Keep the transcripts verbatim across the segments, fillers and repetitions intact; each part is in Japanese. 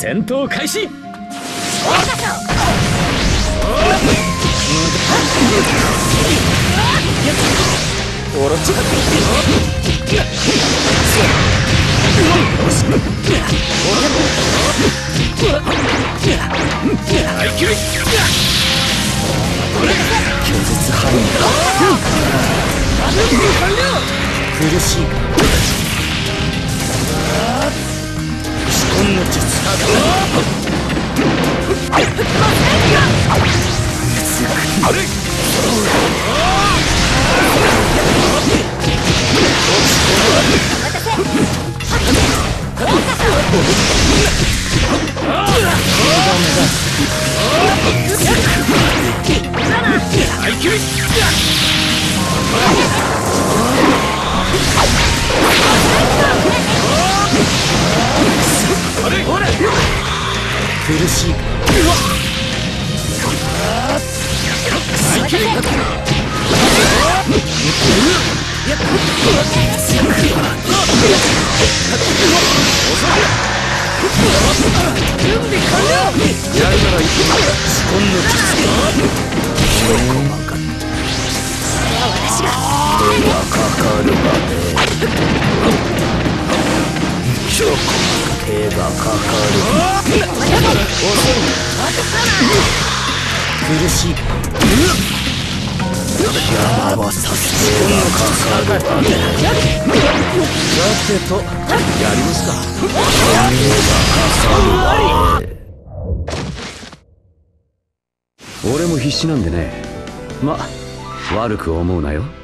戦闘開始。おろちか拒絶範囲だ。苦しいか。仕込んの術苦しいか。手がかかる。苦しい。山はさす手がかかる。さてとやりますか。手がかかる。俺も必死なんでね。ま、悪く思うなよ。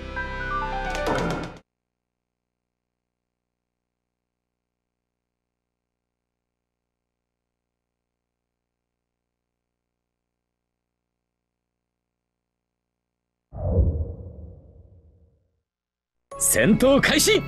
戦闘開始。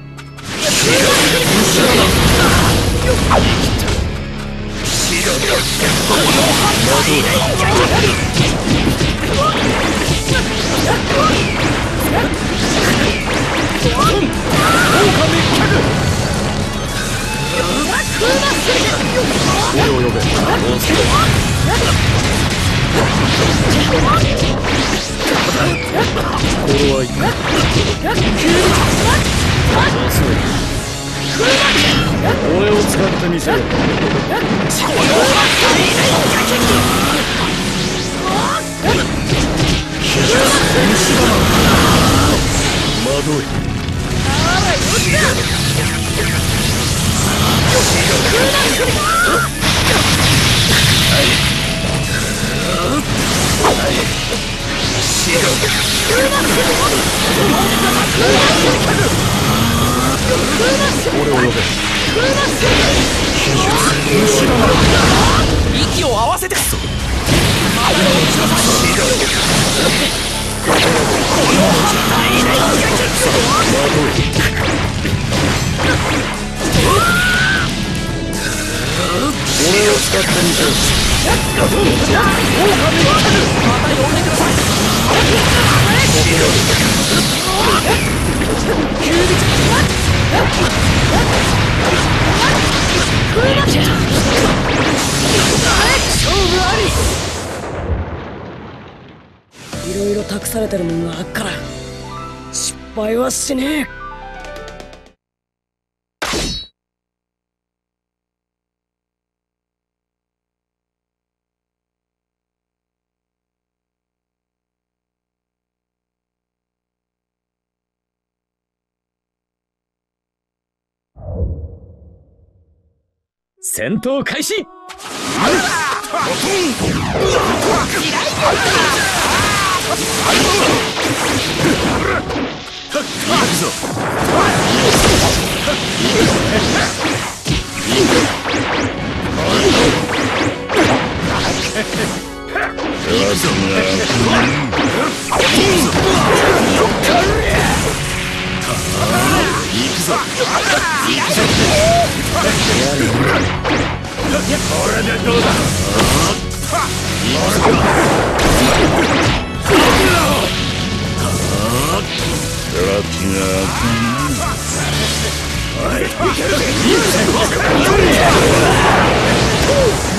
俺を使ってみせろ。惑え。俺を呼べ。息を合わせて。俺を使ってみせろ。いろいろ託されてるもんがあっから失敗はしねえ。戦闘開始。これでどうだ。おい、いけるぜ。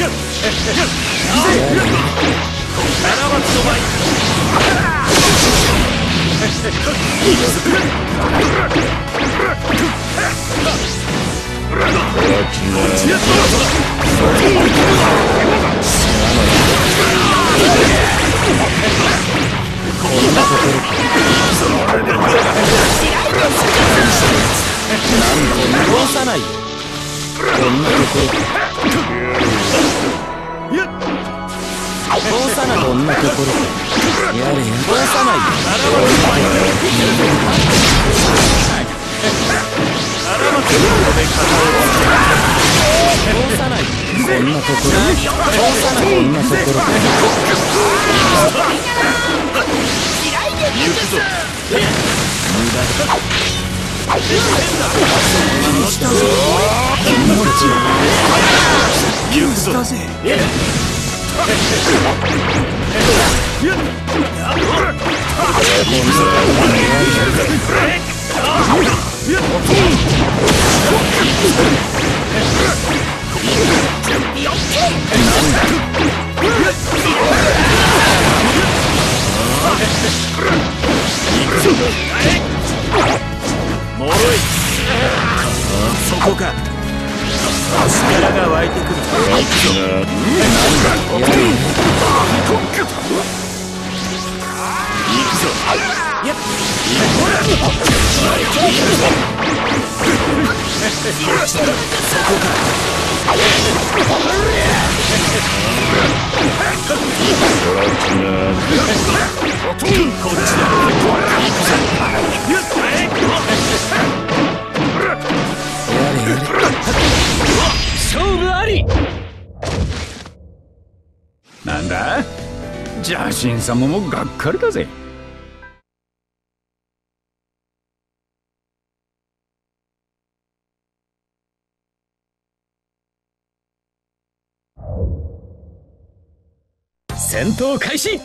なんだ？邪神様もがっかりだぜ。 戦闘開始。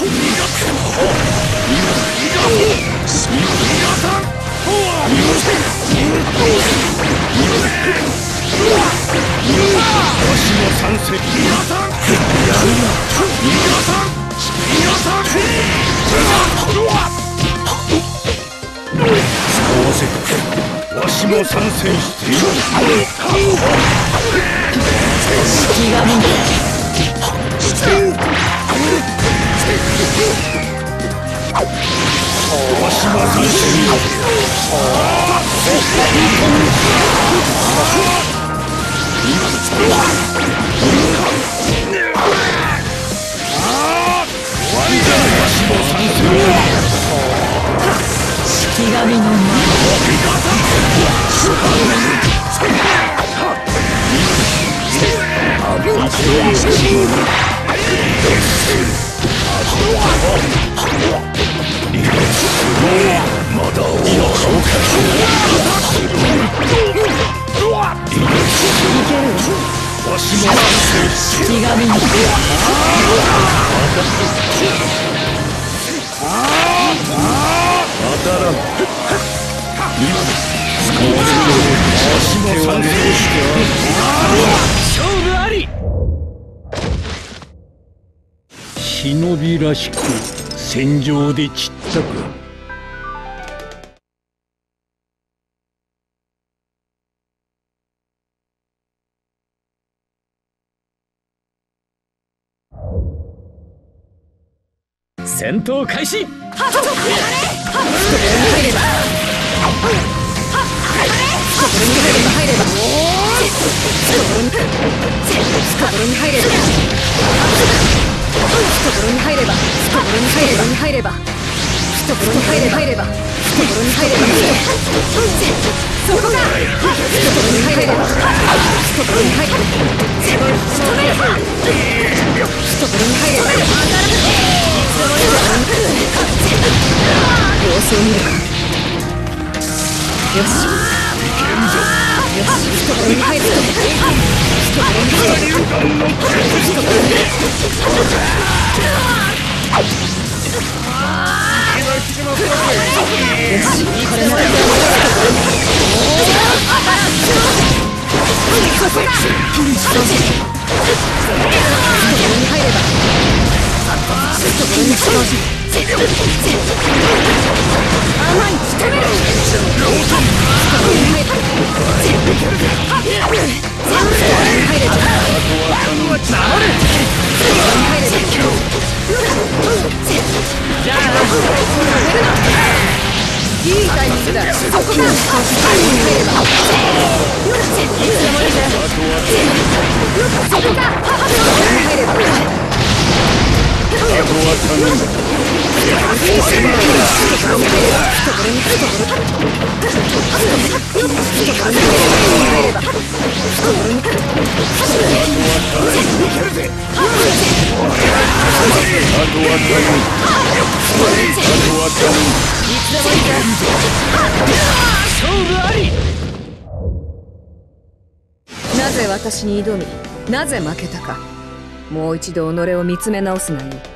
わしも参戦している。 気が向いわしも参戦している。 気が身の勝負あり。 忍びらしく戦場で散ったか。 戦闘開始。 いいタイミングだ。そこか。なぜ私に挑み、なぜ負けたか、もう一度己を見つめ直すがいい。